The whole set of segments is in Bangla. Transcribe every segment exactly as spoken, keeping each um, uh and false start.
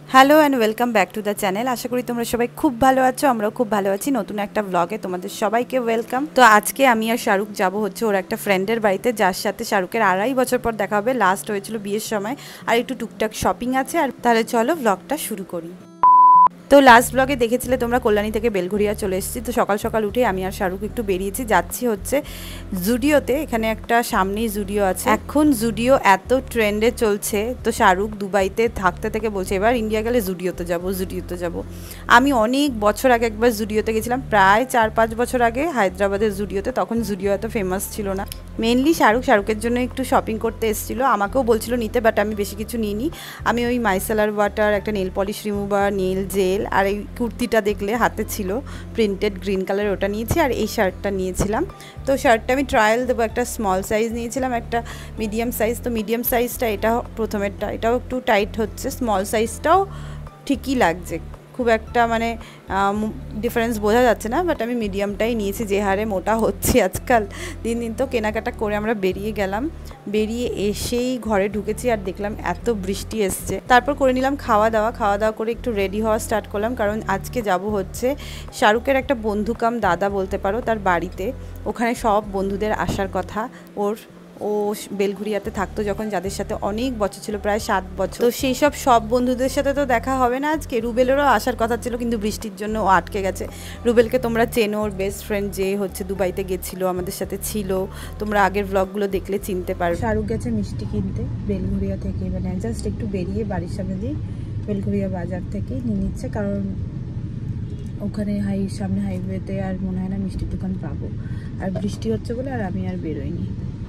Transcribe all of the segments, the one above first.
Hello and welcome back to the channel. আশা করি তোমরা সবাই খুব ভালো আছো, আমরাও খুব ভালো আছি। নতুন একটা ব্লগে তোমাদের সবাইকে ওয়েলকাম। তো আজকে আমি আর শাহরুখ যাব হচ্ছে ওর একটা ফ্রেন্ডের বাড়িতে, যার সাথে শাহরুখের আড়াই বছর পর দেখা হবে। লাস্ট হয়েছিল বিয়ের সময়, আর একটু টুকটাক শপিং আছে। আর তাহলে চলো ব্লগটা শুরু করি। তো লাস্ট ব্লগে দেখেছিলে তোমরা কল্যাণী থেকে বেলঘরিয়া চলে এসেছি। তো সকাল সকাল উঠে আমি আর শাহরুখ একটু বেরিয়েছি, যাচ্ছি হচ্ছে জুডিওতে। এখানে একটা সামনেই জুডিও আছে, এখন জুডিও এত ট্রেন্ডে চলছে। তো শাহরুখ দুবাইতে থাকতে থেকে বলছে এবার ইন্ডিয়া গেলে জুডিওতে যাব জুডিওতে যাব। আমি অনেক বছর আগে একবার জুডিওতে গেছিলাম, প্রায় চার পাঁচ বছর আগে হায়দ্রাবাদের জুডিওতে। তখন জুডিও এত ফেমাস ছিল না। মেনলি শাহরুখ শাহরুখের জন্য একটু শপিং করতে এসেছিলো, আমাকেও বলছিল নিতে, বাট আমি বেশি কিছু নিইনি। আমি ওই মাইসেলার ওয়াটার, একটা nail polish remover, nail gel, আর এই কুর্তিটা দেখলে হাতে ছিল প্রিন্টেড গ্রিন কালার, ওটা নিয়েছি। আর এই শার্টটা নিয়েছিলাম। তো শার্টটা আমি ট্রায়াল দেবো, একটা স্মল সাইজ নিয়েছিলাম, একটা মিডিয়াম সাইজ। তো মিডিয়াম সাইজটা এটা প্রথমেরটা, এটাও একটু টাইট হচ্ছে। স্মল সাইজটাও ঠিকই লাগছে, খুব একটা মানে ডিফারেন্স বোঝা যাচ্ছে না, বাট আমি মিডিয়ামটাই নিয়েছি। যে হারে মোটা হচ্ছে আজকাল দিন দিন। তো কেনাকাটা করে আমরা বেরিয়ে গেলাম। বেরিয়ে এসেই ঘরে ঢুকেছি আর দেখলাম এত বৃষ্টি এসছে। তারপর করে নিলাম খাওয়া দাওয়া। খাওয়া দাওয়া করে একটু রেডি হওয়া স্টার্ট করলাম, কারণ আজকে যাব হচ্ছে শাহরুখের একটা বন্ধু কাম দাদা বলতে পারো, তার বাড়িতে। ওখানে সব বন্ধুদের আসার কথা। ওর ও বেলঘরিয়াতে থাকতো যখন, যাদের সাথে অনেক বছর ছিল, প্রায় সাত বছর। তো সেই সব সব বন্ধুদের সাথে তো দেখা হবে না আজকে। রুবেলেরও আসার কথা ছিল, কিন্তু বৃষ্টির জন্য ও আটকে গেছে। রুবেলকে তোমরা চেনো, ওর বেস্ট ফ্রেন্ড, যে হচ্ছে দুবাইতে গেছিলো, আমাদের সাথে ছিল। তোমরা আগের ব্লগগুলো দেখলে চিনতে পারো। শাহরুখ গেছে মিষ্টি কিনতে বেলঘরিয়া থেকে, মানে জাস্ট একটু বেরিয়ে বাড়ির সামনে দিয়ে বেলঘরিয়া বাজার থেকে নিয়ে নিচ্ছে, কারণ ওখানে হাই সামনে হাইওয়েতে আর মনে হয় না মিষ্টির দোকান পাবো। আর বৃষ্টি হচ্ছে বলে আর আমি আর বেরোইনি।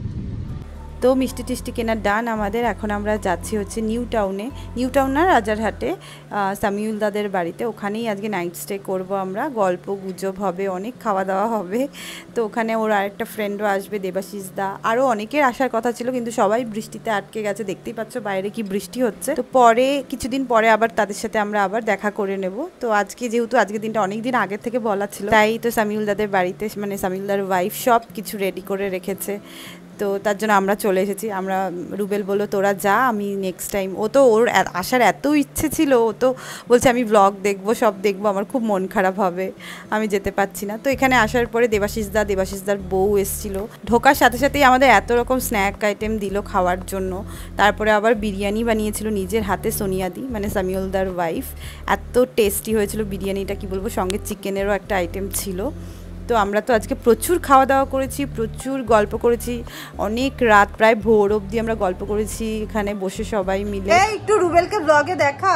তো মিষ্টি টিষ্টি কেনার ডান আমাদের। এখন আমরা যাচ্ছি হচ্ছে নিউ টাউনে, নিউ টাউন না রাজারহাটে, সামিউল দাদের বাড়িতে। ওখানেই আজকে নাইট স্টে করবো আমরা। গল্প গুজব হবে, অনেক খাওয়া দাওয়া হবে। তো ওখানে ওর আরেকটা ফ্রেন্ডও আসবে, দেবাশিস দা। আরও অনেকের আসার কথা ছিল, কিন্তু সবাই বৃষ্টিতে আটকে গেছে। দেখতেই পাচ্ছ বাইরে কি বৃষ্টি হচ্ছে। তো পরে কিছুদিন পরে আবার তাদের সাথে আমরা আবার দেখা করে নেব। তো আজকে যেহেতু আজকের দিনটা অনেক দিন আগের থেকে বলা ছিল, তাই তো সামিউল দাদের বাড়িতে, মানে সামিউল দার ওয়াইফ সব কিছু রেডি করে রেখেছে। তো তার জন্য আমরা চলে এসেছি। আমরা রুবেল বললো তোরা যা, আমি নেক্সট টাইম। ও তো ওর আসার এত ইচ্ছে ছিল, ও তো বলছে আমি ব্লগ দেখবো, সব দেখবো, আমার খুব মন খারাপ হবে, আমি যেতে পারছি না। তো এখানে আসার পরে দেবাশিস দা, দেবাশিস দার বউ এসেছিল। ঢোকার সাথে সাথেই আমাদের এত রকম স্ন্যাক আইটেম দিল খাওয়ার জন্য। তারপরে আবার বিরিয়ানি বানিয়েছিল নিজের হাতে সোনিয়াদি, মানে সামিউল দার ওয়াইফ। এত টেস্টি হয়েছিল বিরিয়ানিটা, কি বলবো। সঙ্গে চিকেনেরও একটা আইটেম ছিল। তো আমরা তো আজকে প্রচুর খাওয়া দাওয়া করেছি, প্রচুর গল্প করেছি, অনেক রাত, প্রায় ভোর অবধি আমরা গল্প করেছি এখানে বসে সবাই মিলে। একটু রুবেলকে ব্লগে দেখা।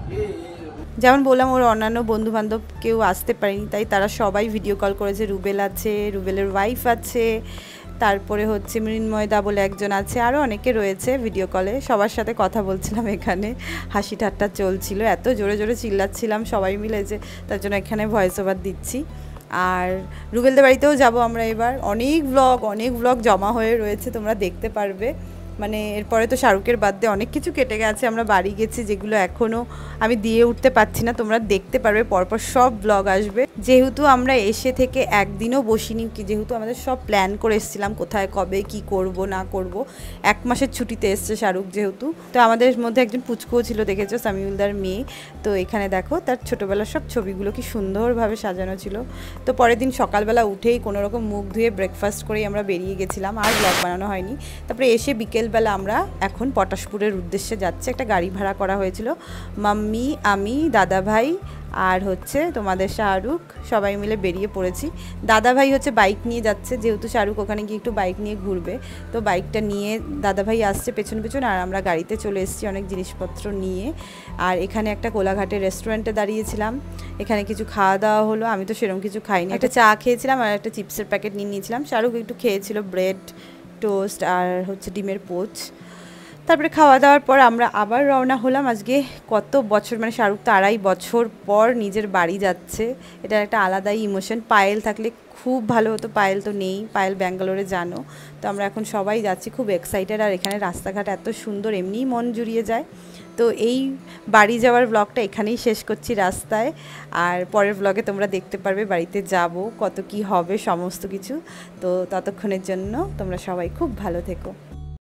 যেমন বললাম, ওর অন্যান্য বন্ধু বান্ধব কেউ আসতে পারেনি, তাই তারা সবাই ভিডিও কল করেছে। রুবেল আছে, রুবেলের ওয়াইফ আছে, তারপরে হচ্ছে মৃন্ময়দা বলে একজন আছে, আরও অনেকে রয়েছে ভিডিও কলে। সবার সাথে কথা বলছিলাম, এখানে হাসি ঠাট্টা চলছিল। এত জোরে জোরে চিল্লাচ্ছিলাম সবাই মিলে, যে তার জন্য এখানে ভয়েস ওভার দিচ্ছি। আর রুবেলদের বাড়িতেও যাব আমরা এবার। অনেক ব্লগ অনেক ব্লগ জমা হয়ে রয়েছে, তোমরা দেখতে পারবে। মানে এরপরে তো শাহরুখের বার্থডে, অনেক কিছু কেটে গেছে, আমরা বাড়ি গেছি, যেগুলো এখনও আমি দিয়ে উঠতে পারছি না। তোমরা দেখতে পারবে, পরপর সব ব্লগ আসবে। যেহেতু আমরা এসে থেকে একদিনও বসিনি, কি যেহেতু আমাদের সব প্ল্যান করে এসেছিলাম কোথায় কবে কি করব না করব। এক মাসের ছুটিতে এসছে শাহরুখ যেহেতু। তো আমাদের মধ্যে একজন পুচকুও ছিল, দেখেছো, সামিউলদার মেয়ে। তো এখানে দেখো তার ছোটোবেলার সব ছবিগুলো কি সুন্দরভাবে সাজানো ছিল। তো পরের দিন সকালবেলা উঠেই কোনোরকম মুখ ধুয়ে ব্রেকফাস্ট করেই আমরা বেরিয়ে গেছিলাম, আর ব্লগ বানানো হয়নি। তারপরে এসে বিকেলবেলা আমরা এখন পটাশপুরের উদ্দেশ্যে যাচ্ছি। একটা গাড়ি ভাড়া করা হয়েছিল, মাম্মি, আমি, দাদাভাই আর হচ্ছে তোমাদের শাহরুখ, সবাই মিলে বেরিয়ে পড়েছি। দাদাভাই হচ্ছে বাইক নিয়ে যাচ্ছে, যেহেতু শাহরুখ ওখানে গিয়ে একটু বাইক নিয়ে ঘুরবে। তো বাইকটা নিয়ে দাদাভাই আসছে পেছন পেছন, আর আমরা গাড়িতে চলে এসেছি অনেক জিনিসপত্র নিয়ে। আর এখানে একটা কোলাঘাটের রেস্টুরেন্টে দাঁড়িয়েছিলাম, এখানে কিছু খাওয়া দাওয়া হলো। আমি তো সেরকম কিছু খাইনি, একটা চা খেয়েছিলাম আর একটা চিপসের প্যাকেট নিয়ে নিয়েছিলাম। শাহরুখ একটু খেয়েছিল ব্রেড টোস্ট আর হচ্ছে ডিমের পোচ। তারপরে খাওয়া দাওয়ার পর আমরা আবার রওনা হলাম। আজকে কত বছর, মানে শাহরুখ তো আড়াই বছর পর নিজের বাড়ি যাচ্ছে, এটা একটা আলাদাই ইমোশন। পায়েল থাকলে খুব ভালো হতো, পায়েল তো নেই, পায়েল ব্যাঙ্গালোরে জানো। তো আমরা এখন সবাই যাচ্ছি, খুব এক্সাইটেড। আর এখানে রাস্তাঘাট এত সুন্দর, এমনিই মন জুড়িয়ে যায়। তো এই বাড়ি যাওয়ার ব্লগটা এখানেই শেষ করছি রাস্তায়। আর পরের ব্লগে তোমরা দেখতে পারবে বাড়িতে যাব, কত কি হবে সমস্ত কিছু। তো ততক্ষণের জন্য তোমরা সবাই খুব ভালো থেকো।